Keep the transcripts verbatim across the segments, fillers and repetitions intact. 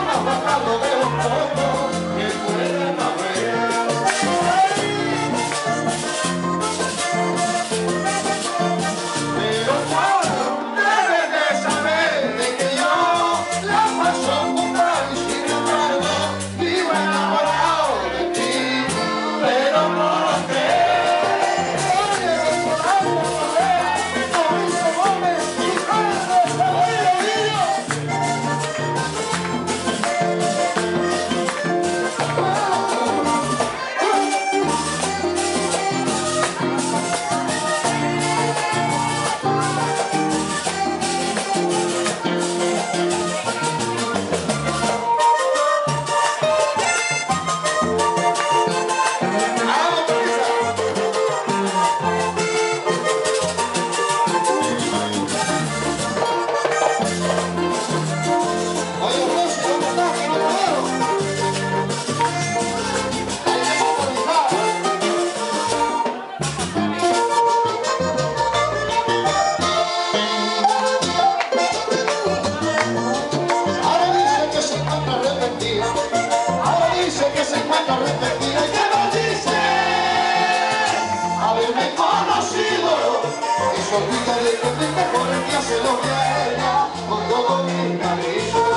más bajarlo de un poco, que pueda más ver. Pero Juan, debes de saber de que yo la paso muy mal y sin embargo vivo enamorado de ti, pero no lo crees. Ahora dice que se encuentra arrepentida y que no dice haberme conocido, que se olvida de que mi mejor día se lo di a ella con todo mi cariño.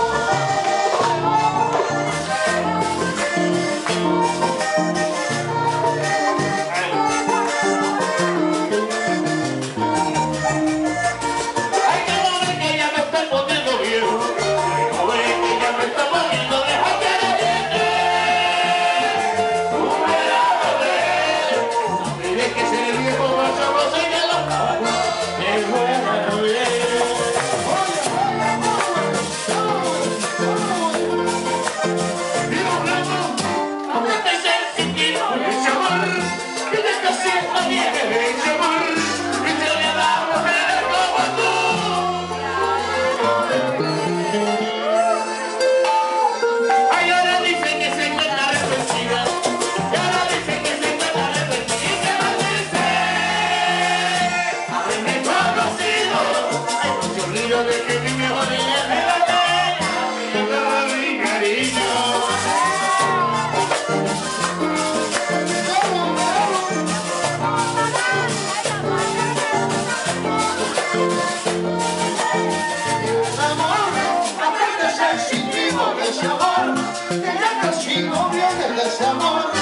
De que mi mejor día es la de mi cariño. Aparte de ser sin vivo de ese amor, que ya casi no viene de ese amor.